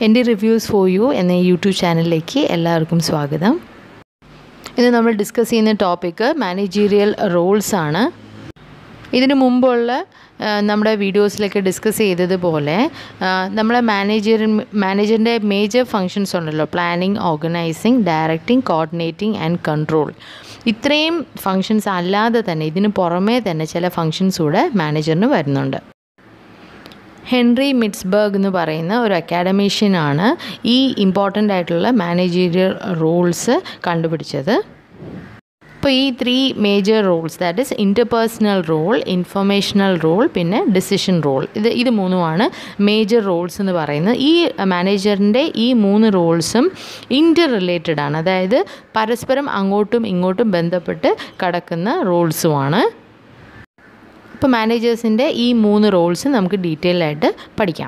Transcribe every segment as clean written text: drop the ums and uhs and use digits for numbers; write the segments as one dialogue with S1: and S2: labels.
S1: എൻ്റെ reviews for you എന്ന YouTube ചാനലിലേക്ക് എല്ലാവർക്കും സ്വാഗതം. ഇന്ന് നമ്മൾ ഡിസ്കസ് ചെയ്യുന്ന ടോപ്പിക്ക് മാനേജീരിയൽ റോൾസ് ആണ്. ഇതിനു മുമ്പുള്ള നമ്മുടെ വീഡിയോസിലൊക്കെ ഡിസ്കസ് ചെയ്തതുപോലെ നമ്മളെ മാനേജറിൻ്റെ മേജർ ഫങ്ഷൻസ് ഉണ്ടല്ലോ, planning, organising, directing, coordinating and control. ഇത്രയും ഫങ്ഷൻസ് അല്ലാതെ തന്നെ ഇതിന് പുറമേ തന്നെ ചില ഫങ്ഷൻസ് കൂടെ മാനേജറിന് വരുന്നുണ്ട്. ഹെൻറി മിറ്റ്സ്ബർഗ് എന്ന് പറയുന്ന ഒരു അക്കാഡമീഷ്യനാണ് ഈ ഇമ്പോർട്ടൻ്റ് ആയിട്ടുള്ള മാനേജീരിയൽ റോൾസ് കണ്ടുപിടിച്ചത്. അപ്പോൾ ഈ 3 major roles, that is interpersonal role, informational role, പിന്നെ ഡിസിഷൻ റോൾ, ഇത് മൂന്നുമാണ് മേജർ റോൾസ് എന്ന് പറയുന്നത്. ഈ മാനേജറിൻ്റെ ഈ 3 റോൾസും ഇൻ്റർ റിലേറ്റഡ് ആണ്, അതായത് പരസ്പരം അങ്ങോട്ടും ഇങ്ങോട്ടും ബന്ധപ്പെട്ട് കിടക്കുന്ന റോൾസുമാണ്. ഇപ്പോൾ മാനേജേഴ്സിൻ്റെ ഈ 3 റോൾസ് നമുക്ക് ഡീറ്റെയിൽ ആയിട്ട് പഠിക്കാം.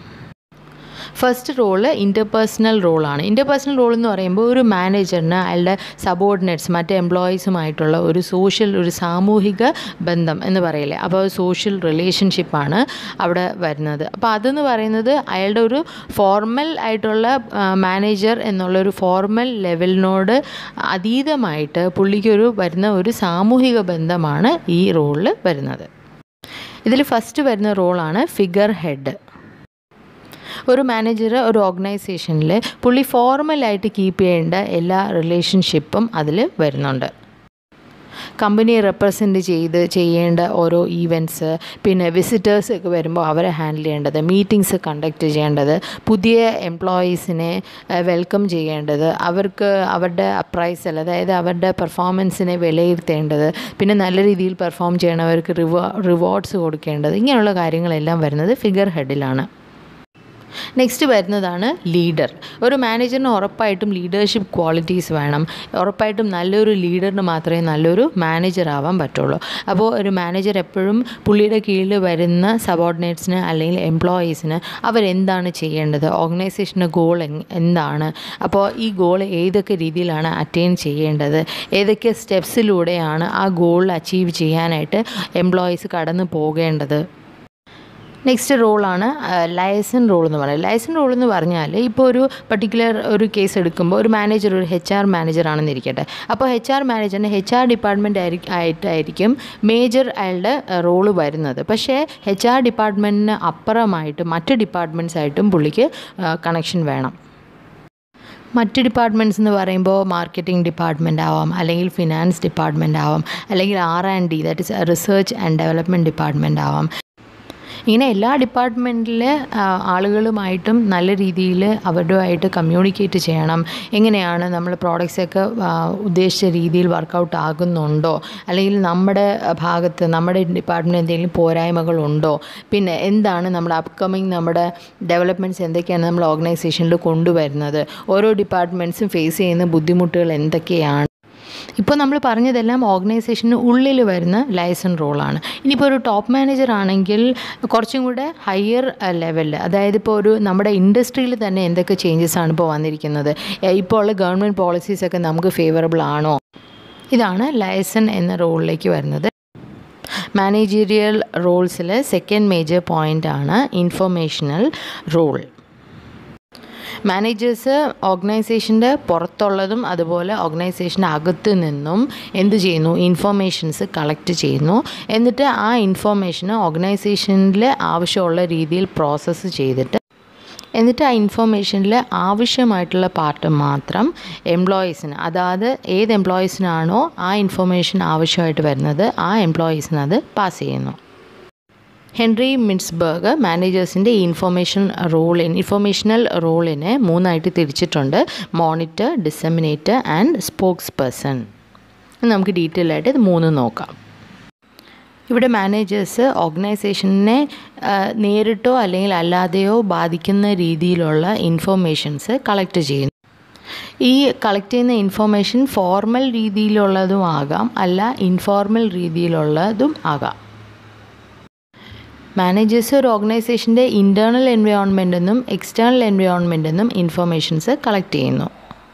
S1: ഫസ്റ്റ് റോള് ഇൻ്റർപേഴ്സണൽ റോളാണ്. ഇൻ്റർപേഴ്സണൽ റോൾ എന്ന് പറയുമ്പോൾ ഒരു മാനേജറിന് അയാളുടെ സബോർഡിനേറ്റ്സ്, മറ്റ് എംപ്ലോയീസുമായിട്ടുള്ള ഒരു സാമൂഹിക ബന്ധം എന്ന് പറയില്ലേ, അപ്പോൾ സോഷ്യൽ റിലേഷൻഷിപ്പാണ് അവിടെ വരുന്നത്. അപ്പോൾ അതെന്ന് പറയുന്നത് അയാളുടെ ഒരു ഫോർമൽ ആയിട്ടുള്ള മാനേജർ എന്നുള്ളൊരു ഫോർമൽ ലെവലിനോട് അതീതമായിട്ട് പുള്ളിക്കൊരു വരുന്ന ഒരു സാമൂഹിക ബന്ധമാണ് ഈ റോളിൽ വരുന്നത്. ഇതിൽ ഫസ്റ്റ് വരുന്ന റോളാണ് ഫിഗർ ഹെഡ്. ഒരു മാനേജർ ഒരു ഓർഗനൈസേഷനിൽ പുള്ളി ഫോർമലായിട്ട് കീപ്പ് ചെയ്യേണ്ട എല്ലാ റിലേഷൻഷിപ്പും അതിൽ വരുന്നുണ്ട്. കമ്പനിയെ റെപ്രസെൻ്റ് ചെയ്യേണ്ട ഓരോ ഈവൻറ്റ്സ്, പിന്നെ വിസിറ്റേഴ്സ് ഒക്കെ വരുമ്പോൾ അവരെ ഹാൻഡിൽ ചെയ്യേണ്ടത്, മീറ്റിംഗ്സ് കണ്ടക്ട് ചെയ്യേണ്ടത്, പുതിയ എംപ്ലോയീസിനെ വെൽക്കം ചെയ്യേണ്ടത്, അവർക്ക് അവരുടെ അപ്രൈസൽ, അതായത് അവരുടെ പെർഫോമൻസിനെ വിലയിരുത്തേണ്ടത്, പിന്നെ നല്ല രീതിയിൽ പെർഫോം ചെയ്യണവർക്ക് റിവാർഡ്സ് കൊടുക്കേണ്ടത്, ഇങ്ങനെയുള്ള കാര്യങ്ങളെല്ലാം വരുന്നത് ഫിഗർ ഹെഡിലാണ്. നെക്സ്റ്റ് വരുന്നതാണ് ലീഡർ. ഒരു മാനേജറിന് ഉറപ്പായിട്ടും ലീഡർഷിപ്പ് ക്വാളിറ്റീസ് വേണം. ഉറപ്പായിട്ടും നല്ലൊരു ലീഡറിന് മാത്രമേ നല്ലൊരു മാനേജർ ആവാൻ പറ്റുള്ളൂ. അപ്പോൾ ഒരു മാനേജർ എപ്പോഴും പുള്ളിയുടെ കീഴിൽ വരുന്ന സബോർഡിനേറ്റ്സിന് അല്ലെങ്കിൽ എംപ്ലോയീസിന് അവരെന്താണ് ചെയ്യേണ്ടത്, ഓർഗനൈസേഷൻ്റെ ഗോൾ എന്താണ്, അപ്പോൾ ഈ ഗോൾ ഏതൊക്കെ രീതിയിലാണ് അറ്റൈൻ ചെയ്യേണ്ടത്, ഏതൊക്കെ സ്റ്റെപ്സിലൂടെയാണ് ആ ഗോൾ അച്ചീവ് ചെയ്യാനായിട്ട് എംപ്ലോയീസ് കടന്നു പോകേണ്ടത്. നെക്സ്റ്റ് റോളാണ് ലയസൺ റോൾ എന്ന് പറയുന്നത്. ലയസൺ റോൾ എന്ന് പറഞ്ഞാൽ ഇപ്പോൾ ഒരു കേസ് എടുക്കുമ്പോൾ ഒരു മാനേജർ ഒരു HR മാനേജറാണെന്നിരിക്കട്ടെ. അപ്പോൾ HR മാനേജറിന് HR ഡിപ്പാർട്ട്മെൻറ്റ് ആയിട്ടായിരിക്കും മേജർ അയാളുടെ റോള് വരുന്നത്. പക്ഷേ HR ഡിപ്പാർട്ട്മെൻറ്റിന് അപ്പുറമായിട്ട് മറ്റ് ഡിപ്പാർട്ട്മെൻറ്റ്സായിട്ടും പുള്ളിക്ക് കണക്ഷൻ വേണം. മറ്റ് ഡിപ്പാർട്ട്മെൻറ്റ്സ് എന്ന് പറയുമ്പോൾ മാർക്കറ്റിംഗ് ഡിപ്പാർട്ട്മെൻറ്റ് ആവാം, അല്ലെങ്കിൽ ഫിനാൻസ് ഡിപ്പാർട്ട്മെൻറ്റ് ആവാം, അല്ലെങ്കിൽ R&D, that is research and development department ആവാം. ഇങ്ങനെ എല്ലാ ഡിപ്പാർട്ട്മെൻറ്റിലെ ആളുകളുമായിട്ടും നല്ല രീതിയിൽ അവരുമായിട്ട് കമ്മ്യൂണിക്കേറ്റ് ചെയ്യണം. എങ്ങനെയാണ് നമ്മൾ പ്രോഡക്റ്റ്സൊക്കെ ഉദ്ദേശിച്ച രീതിയിൽ വർക്കൗട്ട് ആകുന്നുണ്ടോ, അല്ലെങ്കിൽ നമ്മുടെ ഭാഗത്ത് നമ്മുടെ ഡിപ്പാർട്ട്മെൻറ്റ് എന്തെങ്കിലും പോരായ്മകളുണ്ടോ, പിന്നെ എന്താണ് നമ്മുടെ ഡെവലപ്മെൻറ്റ്സ് എന്തൊക്കെയാണ് നമ്മൾ ഓർഗനൈസേഷനിൽ കൊണ്ടുവരുന്നത്, ഓരോ ഡിപ്പാർട്ട്മെൻറ്റ്സും ഫേസ് ചെയ്യുന്ന ബുദ്ധിമുട്ടുകൾ എന്തൊക്കെയാണ്. ഇപ്പോൾ നമ്മൾ പറഞ്ഞതെല്ലാം ഓർഗനൈസേഷന് ഉള്ളിൽ വരുന്ന ലയസൺ റോളാണ്. ഇനിയിപ്പോൾ ഒരു ടോപ്പ് മാനേജർ ആണെങ്കിൽ കുറച്ചും കൂടെ ഹയർ ലെവലിൽ, അതായത് ഇപ്പോൾ നമ്മുടെ ഇൻഡസ്ട്രിയിൽ തന്നെ എന്തൊക്കെ ചേഞ്ചസ് ആണ് ഇപ്പോൾ വന്നിരിക്കുന്നത്, ഇപ്പോൾ ഉള്ള ഗവൺമെൻറ് പോളിസീസൊക്കെ നമുക്ക് ഫേവറബിൾ ആണോ, ഇതാണ് ലയസൺ എന്ന റോളിലേക്ക് വരുന്നത്. മാനേജീരിയൽ റോൾസിൽ സെക്കൻഡ് മേജർ പോയിൻ്റ് ആണ് ഇൻഫർമേഷണൽ റോൾ. മാനേജേഴ്സ് ഓർഗനൈസേഷൻ്റെ പുറത്തുള്ളതും അതുപോലെ ഓർഗനൈസേഷൻ്റെ അകത്ത് നിന്നും എന്ത് ചെയ്യുന്നു, ഇൻഫർമേഷൻസ് കളക്ട് ചെയ്യുന്നു. എന്നിട്ട് ആ ഇൻഫർമേഷന് ഓർഗനൈസേഷനിൽ ആവശ്യമുള്ള രീതിയിൽ പ്രോസസ്സ് ചെയ്തിട്ട് എന്നിട്ട് ആ ഇൻഫർമേഷനിൽ ആവശ്യമായിട്ടുള്ള പാർട്ട് മാത്രം എംപ്ലോയീസിന്, അതായത് ഏത് എംപ്ലോയീസിനാണോ ആ ഇൻഫർമേഷൻ ആവശ്യമായിട്ട് വരുന്നത് ആ എംപ്ലോയീസിന് അത് പാസ് ചെയ്യുന്നു. ഹെൻറി മിറ്റ്സ്ബർഗ് മാനേജേഴ്സിൻ്റെ ഇൻഫർമേഷണൽ റോളിനെ 3ആയിട്ട് തിരിച്ചിട്ടുണ്ട്: monitor, disseminator and spokesperson. നമുക്ക് ഡീറ്റെയിൽ ആയിട്ട് ഇത് 3 നോക്കാം. ഇവിടെ മാനേജേഴ്സ് ഓർഗനൈസേഷനെ നേരിട്ടോ അല്ലെങ്കിൽ അല്ലാതെയോ ബാധിക്കുന്ന രീതിയിലുള്ള ഇൻഫർമേഷൻസ് കളക്ട് ചെയ്യുന്നു. ഈ കളക്ട് ചെയ്യുന്ന ഇൻഫർമേഷൻ ഫോർമൽ രീതിയിലുള്ളതും ആകാം, അല്ല ഇൻഫോർമൽ രീതിയിലുള്ളതും ആകാം. മാനേജേഴ്സ് ഒരു ഓർഗനൈസേഷൻ്റെ ഇൻറ്റേർണൽ എൻവയോൺമെൻറ്റിൽ നിന്നും എക്സ്റ്റേണൽ എൻവയോൺമെൻറ്റിൽ നിന്നും ഇൻഫർമേഷൻസ് കളക്ട് ചെയ്യുന്നു.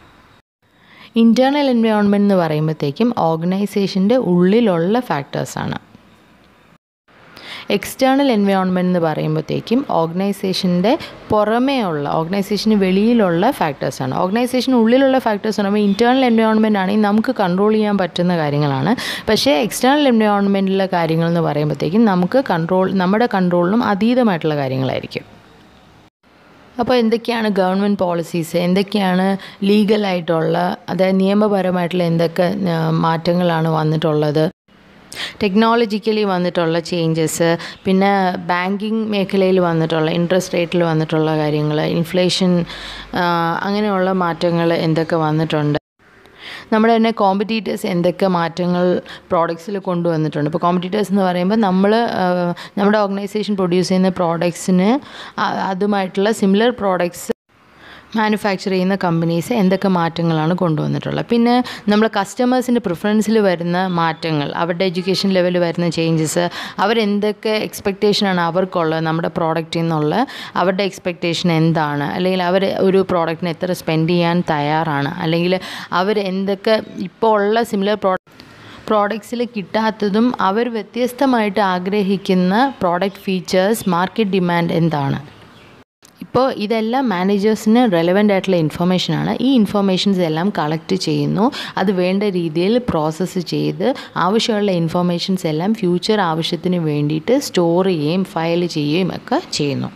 S1: ഇൻറ്റേർണൽ എൻവയോൺമെൻറ്റ് എന്ന് പറയുമ്പോഴത്തേക്കും ഓർഗനൈസേഷൻ്റെ ഉള്ളിലുള്ള ഫാക്ടേഴ്സാണ്. എക്സ്റ്റേണൽ എൻവയോൺമെൻറ്റ് എന്ന് പറയുമ്പോഴത്തേക്കും ഓർഗനൈസേഷൻ്റെ പുറമേയുള്ള ഓർഗനൈസേഷന് വെളിയിലുള്ള ഫാക്ടേഴ്സാണ്. ഓർഗനൈസേഷന് ഉള്ളിലുള്ള ഫാക്ടേഴ്സ് പറയുമ്പോൾ ഇൻറ്റേർണൽ എൻവയോൺമെൻറ്റ് ആണെങ്കിൽ നമുക്ക് കൺട്രോൾ ചെയ്യാൻ പറ്റുന്ന കാര്യങ്ങളാണ്. പക്ഷേ എക്സ്റ്റേണൽ എൻവയോൺമെൻറ്റിലെ കാര്യങ്ങൾ എന്ന് പറയുമ്പോഴത്തേക്കും നമ്മുടെ കൺട്രോളിനും അതീതമായിട്ടുള്ള കാര്യങ്ങളായിരിക്കും. അപ്പോൾ എന്തൊക്കെയാണ് ഗവൺമെൻറ് പോളിസീസ്, എന്തൊക്കെയാണ് ലീഗലായിട്ടുള്ള, അതായത് നിയമപരമായിട്ടുള്ള എന്തൊക്കെ മാറ്റങ്ങളാണ് വന്നിട്ടുള്ളത്, ടെക്നോളജിക്കലി വന്നിട്ടുള്ള ചേഞ്ചസ്, പിന്നെ ബാങ്കിങ് മേഖലയിൽ വന്നിട്ടുള്ള ഇൻട്രസ്റ്റ് റേറ്റിൽ വന്നിട്ടുള്ള കാര്യങ്ങൾ, ഇൻഫ്ലേഷൻ, അങ്ങനെയുള്ള മാറ്റങ്ങൾ എന്തൊക്കെ വന്നിട്ടുണ്ട്, നമ്മുടെ തന്നെ കോമ്പറ്റീറ്റേഴ്സ് എന്തൊക്കെ മാറ്റങ്ങൾ പ്രോഡക്ട്സിൽ കൊണ്ടുവന്നിട്ടുണ്ട്. ഇപ്പോൾ കോമ്പറ്റീറ്റേഴ്സ് എന്ന് പറയുമ്പോൾ നമ്മുടെ ഓർഗനൈസേഷൻ പ്രൊഡ്യൂസ് ചെയ്യുന്ന പ്രോഡക്ട്സിന് അതുമായിട്ടുള്ള സിമിലർ പ്രോഡക്ട്സ് മാനുഫാക്ചർ ചെയ്യുന്ന കമ്പനീസ് എന്തൊക്കെ മാറ്റങ്ങളാണ് കൊണ്ടുവന്നിട്ടുള്ളത്. പിന്നെ നമ്മൾ കസ്റ്റമേഴ്സിൻ്റെ പ്രിഫറൻസിൽ വരുന്ന മാറ്റങ്ങൾ, അവരുടെ എഡ്യൂക്കേഷൻ ലെവലിൽ വരുന്ന ചേഞ്ചസ്, അവരെന്തൊക്കെ എക്സ്പെക്റ്റേഷനാണ് അവർക്കുള്ളത് നമ്മുടെ പ്രോഡക്റ്റിൽ നിന്നുള്ള, അവരുടെ എക്സ്പെക്റ്റേഷൻ എന്താണ്, അല്ലെങ്കിൽ അവർ ഒരു പ്രോഡക്റ്റിന് എത്ര സ്പെൻഡ് ചെയ്യാൻ തയ്യാറാണ്, അല്ലെങ്കിൽ അവർ എന്തൊക്കെ ഇപ്പോൾ ഉള്ള സിമിലർ പ്രോഡക്ട്സിൽ കിട്ടാത്തതും അവർ വ്യത്യസ്തമായിട്ട് ആഗ്രഹിക്കുന്ന പ്രോഡക്റ്റ് ഫീച്ചേഴ്സ്, മാർക്കറ്റ് ഡിമാൻഡ് എന്താണ്. ഇപ്പോൾ ഇതെല്ലാം മാനേജേഴ്സിന് റെലവൻ്റ് ആയിട്ടുള്ള ഇൻഫർമേഷനാണ്. ഈ ഇൻഫർമേഷൻസ് എല്ലാം കളക്ട് ചെയ്യുന്നു, അത് വേണ്ട രീതിയിൽ പ്രോസസ്സ് ചെയ്ത് ആവശ്യമുള്ള ഇൻഫർമേഷൻസ് എല്ലാം ഫ്യൂച്ചർ ആവശ്യത്തിന് വേണ്ടിയിട്ട് സ്റ്റോർ ചെയ്യുകയും ഫയൽ ചെയ്യുകയും ഒക്കെ ചെയ്യുന്നു.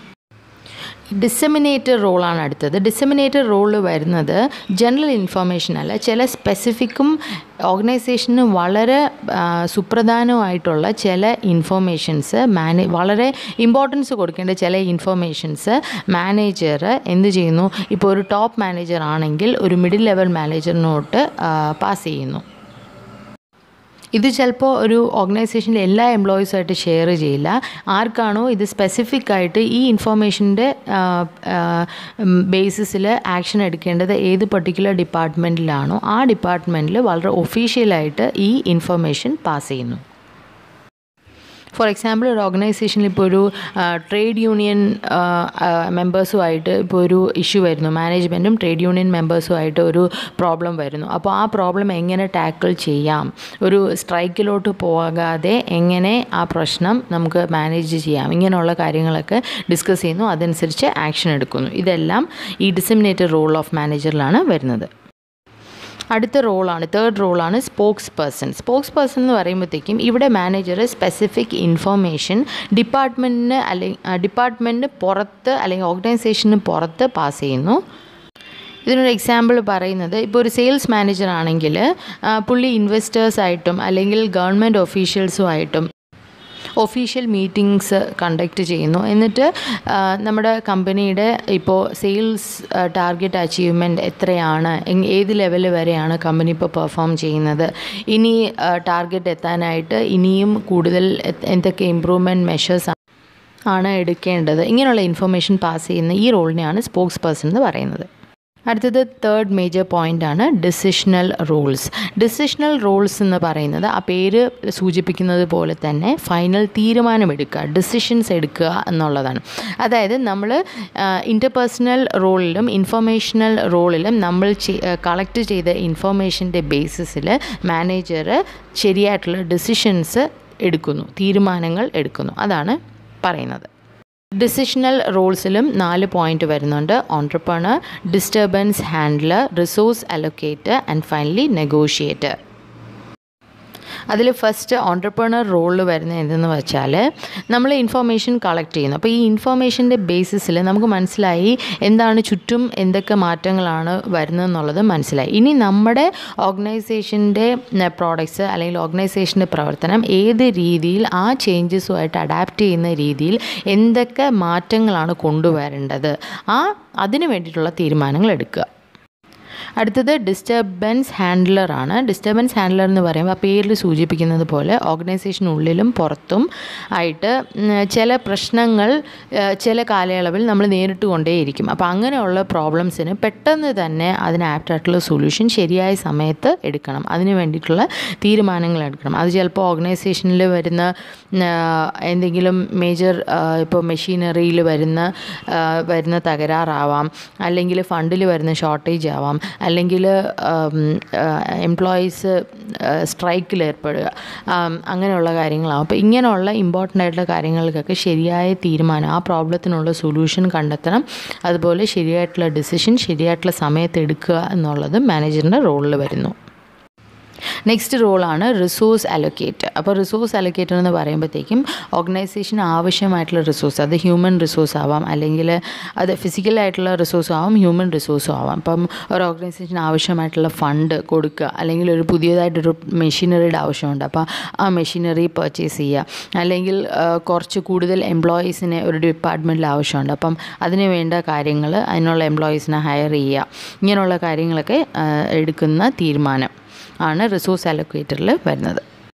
S1: ഡിസെമിനേറ്റർ റോളാണ് അടുത്തത്. ഡിസെമിനേറ്റർ റോള് വരുന്നത് ജനറൽ ഇൻഫർമേഷൻ അല്ല, ചില സ്പെസിഫിക്കും ഓർഗനൈസേഷന് വളരെ സുപ്രധാനമായിട്ടുള്ള ചില ഇൻഫർമേഷൻസ്, വളരെ ഇമ്പോർട്ടൻസ് കൊടുക്കേണ്ട ചില ഇൻഫർമേഷൻസ് മാനേജർ എന്ത് ചെയ്യുന്നു, ഇപ്പോൾ ഒരു ടോപ്പ് മാനേജർ ആണെങ്കിൽ ഒരു മിഡിൽ ലെവൽ മാനേജറിനോട്ട് പാസ് ചെയ്യുന്നു. ഇത് ചിലപ്പോൾ ഒരു ഓർഗനൈസേഷനിലെ എല്ലാ എംപ്ലോയീസുമായിട്ട് ഷെയർ ചെയ്യില്ല. ആർക്കാണോ ഇത് സ്പെസിഫിക് ആയിട്ട് ഈ ഇൻഫർമേഷൻ്റെ ബേസിസിൽ ആക്ഷൻ എടുക്കേണ്ടത് ഏത് പർട്ടിക്കുലർ ഡിപ്പാർട്ട്മെൻറ്റിലാണോ ആ ഡിപ്പാർട്ട്മെൻറ്റിൽ വളരെ ഒഫീഷ്യലായിട്ട് ഈ ഇൻഫർമേഷൻ പാസ് ചെയ്യുന്നു. ഫോർ എക്സാമ്പിൾ, ഒരു ഓർഗനൈസേഷനിൽ ഇപ്പോൾ ഒരു ട്രേഡ് യൂണിയൻ മെമ്പേഴ്സുമായിട്ട് ഇപ്പോൾ ഒരു ഇഷ്യൂ വരുന്നു, മാനേജ്മെൻറ്റും ട്രേഡ് യൂണിയൻ മെമ്പേഴ്സുമായിട്ട് ഒരു പ്രോബ്ലം വരുന്നു. അപ്പോൾ ആ പ്രോബ്ലം എങ്ങനെ ടാക്കിൾ ചെയ്യാം, ഒരു സ്ട്രൈക്കിലോട്ട് പോകാതെ എങ്ങനെ ആ പ്രശ്നം നമുക്ക് മാനേജ് ചെയ്യാം, ഇങ്ങനെയുള്ള കാര്യങ്ങളൊക്കെ ഡിസ്കസ് ചെയ്യുന്നു, അതനുസരിച്ച് ആക്ഷൻ എടുക്കുന്നു. ഇതെല്ലാം ഈ ഡിസെമിനേറ്റർ റോൾ ഓഫ് മാനേജറിലാണ് വരുന്നത്. അടുത്ത റോളാണ്, തേർഡ് റോളാണ് സ്പോക്സ് പേഴ്സൺ. സ്പോക്സ് പേഴ്സൺ എന്ന് പറയുമ്പോഴത്തേക്കും ഇവിടെ മാനേജർ സ്പെസിഫിക് ഇൻഫർമേഷൻ ഡിപ്പാർട്ട്മെൻറ്റിന് പുറത്ത് അല്ലെങ്കിൽ ഓർഗനൈസേഷന് പുറത്ത് പാസ് ചെയ്യുന്നു. ഇതിനൊരു എക്സാമ്പിൾ പറയുന്നത്, ഇപ്പോൾ ഒരു സെയിൽസ് മാനേജർ ആണെങ്കിൽ പുള്ളി ഇൻവെസ്റ്റേഴ്സായിട്ടും അല്ലെങ്കിൽ ഗവൺമെൻറ് ഒഫീഷ്യൽസുമായിട്ടും ഒഫീഷ്യൽ മീറ്റിംഗ്സ് കണ്ടക്റ്റ് ചെയ്യുന്നു. എന്നിട്ട് നമ്മുടെ കമ്പനിയുടെ ഇപ്പോൾ സെയിൽസ് ടാർഗറ്റ് അച്ചീവ്മെൻറ്റ് എത്രയാണ്, ഏത് ലെവൽ വരെയാണ് കമ്പനി ഇപ്പോൾ പെർഫോം ചെയ്യുന്നത്, ഇനി ടാർഗറ്റ് എത്താനായിട്ട് ഇനിയും കൂടുതൽ എന്തൊക്കെ ഇമ്പ്രൂവ്മെൻറ്റ് മെഷേഴ്സ് ആണ് എടുക്കേണ്ടത്, ഇങ്ങനെയുള്ള ഇൻഫർമേഷൻ പാസ് ചെയ്യുന്ന ഈ റോളിനെയാണ് സ്പോക്സ് പേഴ്സൺ എന്ന് പറയുന്നത്. അടുത്തത് തേർഡ് മേജർ പോയിൻ്റാണ് ഡിസിഷണൽ റോൾസ്. ഡിസിഷണൽ റോൾസ് എന്ന് പറയുന്നത് ആ പേര് സൂചിപ്പിക്കുന്നത് പോലെ തന്നെ ഫൈനൽ തീരുമാനമെടുക്കുക, ഡിസിഷൻസ് എടുക്കുക എന്നുള്ളതാണ്. അതായത് നമ്മൾ ഇൻ്റർപേഴ്സണൽ റോളിലും ഇൻഫർമേഷണൽ റോളിലും നമ്മൾ കളക്ട് ചെയ്ത ഇൻഫർമേഷൻ്റെ ബേസിസിൽ മാനേജർ ശരിയായിട്ടുള്ള ഡിസിഷൻസ് എടുക്കുന്നു, തീരുമാനങ്ങൾ എടുക്കുന്നു, അതാണ് പറയുന്നത്. ഡിസിഷണൽ റോൾസിലും 4 പോയിൻ്റ് വരുന്നുണ്ട്: entrepreneur, disturbance handler, resource allocator and finally negotiator. അതിൽ ഫസ്റ്റ് ഓൺട്രപ്രണർ റോളിൽ വരുന്നത് എന്തെന്ന് വെച്ചാൽ, നമ്മൾ ഇൻഫർമേഷൻ കളക്ട് ചെയ്യുന്നു. അപ്പോൾ ഈ ഇൻഫർമേഷൻ്റെ ബേസിസിൽ നമുക്ക് മനസ്സിലായി എന്താണ് ചുറ്റും എന്തൊക്കെ മാറ്റങ്ങളാണ് വരുന്നതെന്നുള്ളത് മനസ്സിലായി. ഇനി നമ്മുടെ ഓർഗനൈസേഷൻ്റെ പ്രോഡക്ട്സ് അല്ലെങ്കിൽ ഓർഗനൈസേഷൻ്റെ പ്രവർത്തനം ഏത് രീതിയിൽ ആ ചേഞ്ചസുമായിട്ട് അഡാപ്റ്റ് ചെയ്യുന്ന രീതിയിൽ എന്തൊക്കെ മാറ്റങ്ങളാണ് കൊണ്ടുവരേണ്ടത്, അതിന് വേണ്ടിയിട്ടുള്ള തീരുമാനങ്ങൾ എടുക്കുക. അടുത്തത് ഡിസ്റ്റർബൻസ് ഹാൻഡ്ലറാണ്. ഡിസ്റ്റർബൻസ് ഹാൻഡ്ലർ എന്ന് പറയുമ്പോൾ ആ പേരിൽ സൂചിപ്പിക്കുന്നത് പോലെ ഓർഗനൈസേഷനുള്ളിലും പുറത്തും ആയിട്ട് ചില പ്രശ്നങ്ങൾ ചില കാലയളവിൽ നമ്മൾ നേരിട്ട് കൊണ്ടേയിരിക്കും. അപ്പോൾ അങ്ങനെയുള്ള പ്രോബ്ലംസിന് പെട്ടെന്ന് തന്നെ അതിന് ആപ്റ്റായിട്ടുള്ള സൊല്യൂഷൻ ശരിയായ സമയത്ത് എടുക്കണം, അതിന് വേണ്ടിയിട്ടുള്ള തീരുമാനങ്ങൾ എടുക്കണം. അത് ചിലപ്പോൾ ഓർഗനൈസേഷനിൽ വരുന്ന എന്തെങ്കിലും മേജർ ഇപ്പോൾ മെഷീനറിയിൽ വരുന്ന തകരാറാവാം, അല്ലെങ്കിൽ ഫണ്ടിൽ വരുന്ന ഷോർട്ടേജ് ആവാം, അല്ലെങ്കിൽ എംപ്ലോയീസ് സ്ട്രൈക്കിൽ ഏർപ്പെടുക, അങ്ങനെയുള്ള കാര്യങ്ങളാണ്. അപ്പോൾ ഇങ്ങനെയുള്ള ഇമ്പോർട്ടൻ്റ് ആയിട്ടുള്ള കാര്യങ്ങൾക്കൊക്കെ ശരിയായ തീരുമാനം, ആ പ്രോബ്ലത്തിനുള്ള സൊല്യൂഷൻ കണ്ടെത്തണം. അതുപോലെ ശരിയായിട്ടുള്ള ഡിസിഷൻ ശരിയായിട്ടുള്ള സമയത്ത് എടുക്കുക എന്നുള്ളത് മാനേജറിൻ്റെ റോളിൽ വരുന്നു. നെക്സ്റ്റ് റോളാണ് റിസോഴ്സ് അലൊക്കേറ്റ്. അപ്പോൾ റിസോഴ്സ് അലൊക്കേറ്റർ എന്ന് പറയുമ്പോഴത്തേക്കും ഓർഗനൈസേഷന് ആവശ്യമായിട്ടുള്ള റിസോഴ്സ്, അത് ഹ്യൂമൻ റിസോഴ്സ് ആവാം, അല്ലെങ്കിൽ അത് ഫിസിക്കലായിട്ടുള്ള റിസോഴ്സും ആവാം, ഹ്യൂമൻ റിസോഴ്സും ആവാം. അപ്പം ഒരു ഓർഗനൈസേഷന് ആവശ്യമായിട്ടുള്ള ഫണ്ട് കൊടുക്കുക, അല്ലെങ്കിൽ ഒരു പുതിയതായിട്ടൊരു മെഷീനറിയുടെ ആവശ്യമുണ്ട്, അപ്പോൾ ആ മെഷീനറി പർച്ചേസ് ചെയ്യുക, അല്ലെങ്കിൽ കുറച്ച് കൂടുതൽ എംപ്ലോയീസിനെ ഒരു ഡിപ്പാർട്ട്മെൻറ്റിൽ ആവശ്യമുണ്ട്, അപ്പം അതിന് വേണ്ട കാര്യങ്ങൾ, അതിനുള്ള എംപ്ലോയീസിനെ ഹയർ ചെയ്യുക, ഇങ്ങനെയുള്ള കാര്യങ്ങളൊക്കെ എടുക്കുന്ന തീരുമാനം ആണ് റിസോഴ്സ് അലൊക്കേറ്ററിൽ വരുന്നത്.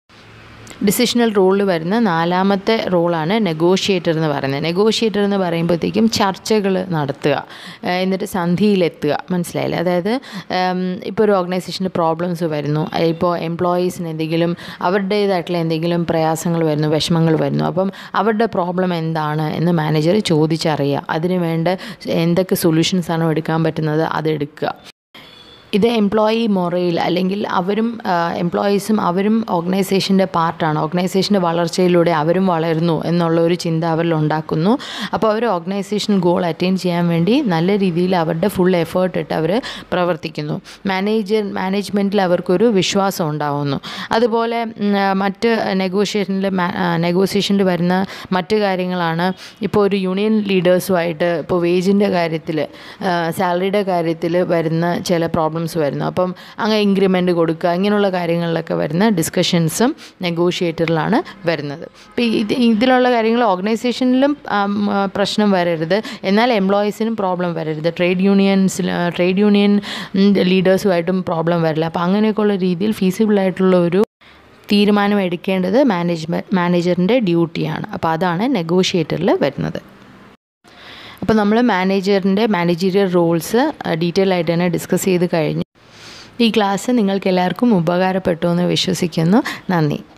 S1: ഡിസിഷണൽ റോളിൽ വരുന്ന നാലാമത്തെ റോളാണ് നെഗോഷിയേറ്റർ എന്ന് പറയുന്നത്. നെഗോഷിയേറ്റർ എന്ന് പറയുമ്പോഴത്തേക്കും ചർച്ചകൾ നടത്തുക, എന്നിട്ട് സന്ധിയിലെത്തുക. മനസ്സിലായില്ലേ? അതായത് ഇപ്പോൾ ഒരു ഓർഗനൈസേഷൻ്റെ പ്രോബ്ലംസ് വരുന്നു, ഇപ്പോൾ എംപ്ലോയീസിന് എന്തെങ്കിലും അവരുടേതായിട്ടുള്ള എന്തെങ്കിലും പ്രയാസങ്ങൾ വരുന്നു, വിഷമങ്ങൾ വരുന്നു, അപ്പം അവരുടെ പ്രോബ്ലം എന്താണ് എന്ന് മാനേജർ ചോദിച്ചറിയുക, അതിന് വേണ്ട എന്തൊക്കെ സൊല്യൂഷൻസാണോ എടുക്കാൻ പറ്റുന്നത് അതെടുക്കുക. ഇത് എംപ്ലോയി മൊറയിൽ, അല്ലെങ്കിൽ എംപ്ലോയീസും അവരും ഓർഗനൈസേഷൻ്റെ പാർട്ടാണ്, ഓർഗനൈസേഷൻ്റെ വളർച്ചയിലൂടെ അവരും വളരുന്നു എന്നുള്ള ഒരു ചിന്ത അവരിൽ ഉണ്ടാക്കുന്നു. അപ്പോൾ അവർ ഓർഗനൈസേഷൻ ഗോൾ അറ്റൈൻ ചെയ്യാൻ വേണ്ടി നല്ല രീതിയിൽ അവരുടെ ഫുൾ എഫേർട്ട് ഇട്ട് അവർ പ്രവർത്തിക്കുന്നു. മാനേജ്മെൻറ്റിൽ അവർക്കൊരു വിശ്വാസം ഉണ്ടാകുന്നു. അതുപോലെ മറ്റ് നെഗോഷിയേഷനിൽ വരുന്ന മറ്റ് കാര്യങ്ങളാണ്, ഇപ്പോൾ ഒരു യൂണിയൻ ലീഡേഴ്സുമായിട്ട് ഇപ്പോൾ വേജിൻ്റെ കാര്യത്തിൽ, സാലറിയുടെ കാര്യത്തിൽ വരുന്ന ചില പ്രോബ്ലംസ് വരുന്നു. അപ്പം അങ്ങനെ ഇൻക്രിമെൻ്റ് കൊടുക്കുക, ഇങ്ങനെയുള്ള കാര്യങ്ങളിലൊക്കെ വരുന്ന ഡിസ്കഷൻസും നെഗോഷിയേറ്ററിലാണ് വരുന്നത്. ഇപ്പോൾ ഇതിലുള്ള കാര്യങ്ങൾ ഓർഗനൈസേഷനിലും പ്രശ്നം വരരുത്, എന്നാൽ എംപ്ലോയീസിനും പ്രോബ്ലം വരരുത്, ട്രേഡ് യൂണിയൻ ലീഡേഴ്സുമായിട്ടും പ്രോബ്ലം വരില്ല. അപ്പോൾ അങ്ങനെയൊക്കെയുള്ള രീതിയിൽ ഫീസിബിളായിട്ടുള്ള ഒരു തീരുമാനം എടുക്കേണ്ടത് മാനേജറിൻ്റെ ഡ്യൂട്ടിയാണ്. അപ്പോൾ അതാണ് നെഗോഷിയേറ്ററിൽ വരുന്നത്. അപ്പോൾ നമ്മൾ മാനേജീരിയൽ റോൾസ് ഡീറ്റെയിൽ ആയിട്ട് തന്നെ ഡിസ്കസ് ചെയ്ത് കഴിഞ്ഞു. ഈ ക്ലാസ് നിങ്ങൾക്ക് എല്ലാവർക്കും ഉപകാരപ്പെട്ടു എന്ന് വിശ്വസിക്കുന്നു. നന്ദി.